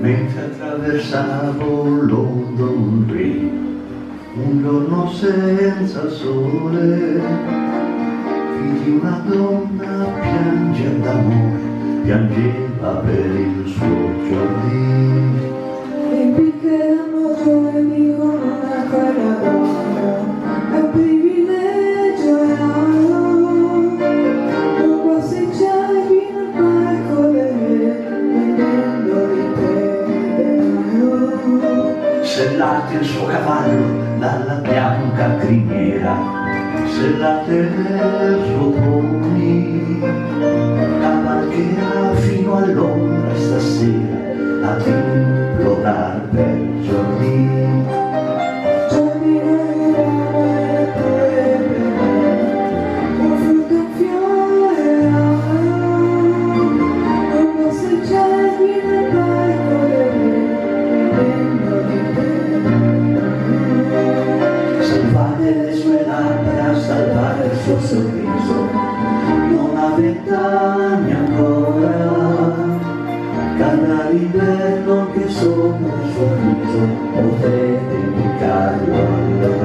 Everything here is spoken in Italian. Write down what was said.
mentre attraversavo London Bridge, un giorno senza sole, vidi una donna piangere d'amore, piangeva per il suo giardino. E finché l'amore dicono a quella donna, è un privilegio e non passeggiavi nel parco vendendo di te. Sellate il suo cavallo dalla bianca criniera, sellate il suo pony, cavalcherà fino a Londra stasera ad implorar per giorni. Giardino di rame e pepe, un frutto, un fiore, non passeggiavi nel parco vendendo di te. Salvate le sue labbra, salvate il suo sorriso, non ha 20 anni ancora, cadrà l'inverno che sopra il suo viso, potete indicarlo allora.